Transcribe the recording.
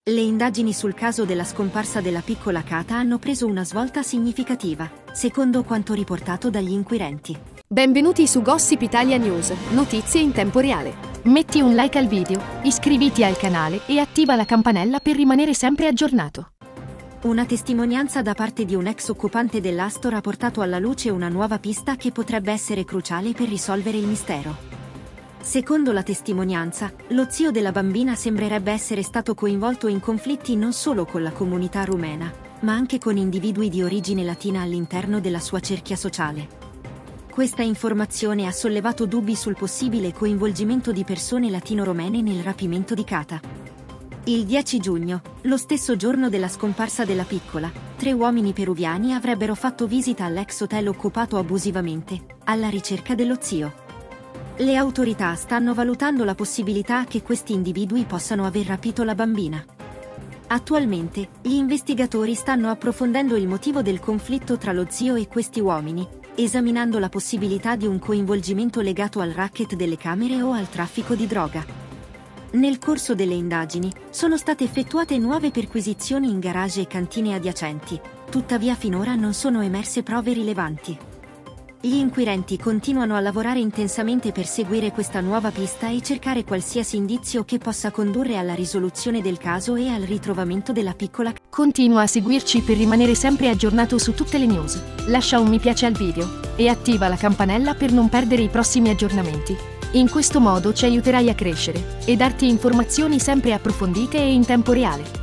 Le indagini sul caso della scomparsa della piccola Kata hanno preso una svolta significativa, secondo quanto riportato dagli inquirenti. Benvenuti su Gossip Italia News, notizie in tempo reale. Metti un like al video, iscriviti al canale e attiva la campanella per rimanere sempre aggiornato. Una testimonianza da parte di un ex occupante dell'Astor ha portato alla luce una nuova pista che potrebbe essere cruciale per risolvere il mistero. Secondo la testimonianza, lo zio della bambina sembrerebbe essere stato coinvolto in conflitti non solo con la comunità rumena, ma anche con individui di origine latina all'interno della sua cerchia sociale. Questa informazione ha sollevato dubbi sul possibile coinvolgimento di persone latino-romene nel rapimento di Kata. Il 10 giugno, lo stesso giorno della scomparsa della piccola, 3 uomini peruviani avrebbero fatto visita all'ex hotel occupato abusivamente, alla ricerca dello zio. Le autorità stanno valutando la possibilità che questi individui possano aver rapito la bambina. Attualmente, gli investigatori stanno approfondendo il motivo del conflitto tra lo zio e questi uomini, esaminando la possibilità di un coinvolgimento legato al racket delle camere o al traffico di droga. Nel corso delle indagini, sono state effettuate nuove perquisizioni in garage e cantine adiacenti, tuttavia finora non sono emerse prove rilevanti. Gli inquirenti continuano a lavorare intensamente per seguire questa nuova pista e cercare qualsiasi indizio che possa condurre alla risoluzione del caso e al ritrovamento della piccola. Continua a seguirci per rimanere sempre aggiornato su tutte le news. Lascia un mi piace al video e attiva la campanella per non perdere i prossimi aggiornamenti. In questo modo ci aiuterai a crescere e darti informazioni sempre approfondite e in tempo reale.